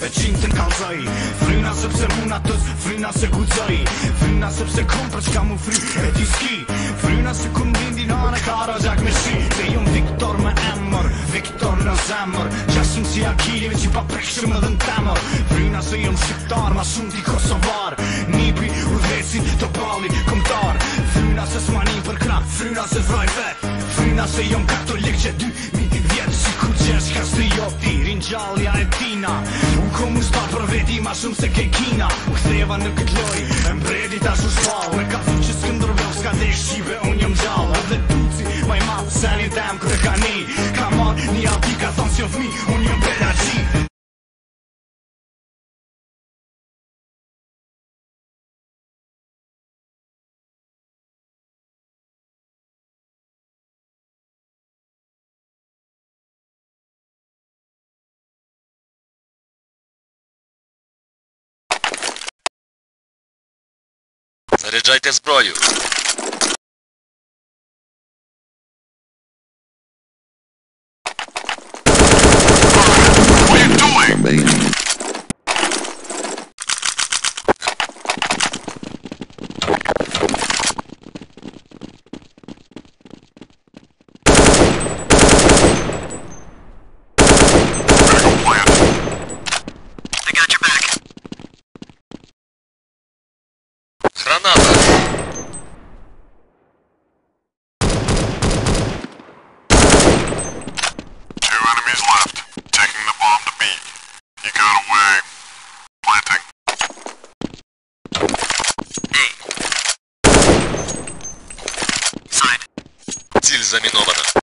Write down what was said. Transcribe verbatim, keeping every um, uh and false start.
cintë në kalzoj. Fryna sepse muna tës, fryna se gudzoj. Fryna sepse kom për qka mu fry e ti ski. Fryna se kun vindi nane kara gjak me shi. Se jom Viktor me emër, Viktor në zemër. Gjashëm si akilive që pa prekshëm edhe në temër. Fryna se jom shqiptar, ma shumë ti kosovar. Nipi, udheci, të bali, komtar. Fryna se s'manin për krak, fryna se vroj vet. Fryna se jom katolik që dy miti vjetë. Si kur qesh ka se jo ti, rinjallja e tina. U kom u star për veti ma shumë se ke kina. U ktheva në këtë loj, e mbredi ta shu shpall. E ka thu që s'këndërvel, s'ka dhe shqive, unë jëm gjall. Edhe tuci, maj ma, senin tem kërë ka ni. Ka mar, një alti ka thonë si o fmi, unë jëm bela qi. Заряджайте зброю. What are you doing? Граната. Two enemies left. Taking the bomb to B. You got away. Planting. Ціль замінована.